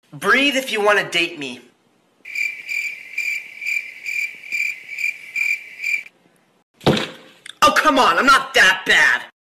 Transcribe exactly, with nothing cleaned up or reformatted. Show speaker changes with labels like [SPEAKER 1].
[SPEAKER 1] Breathe if you want to date me. Oh, come on, I'm not that bad.